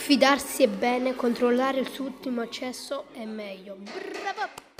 Fidarsi è bene, controllare il suo ultimo accesso è meglio. Bravo!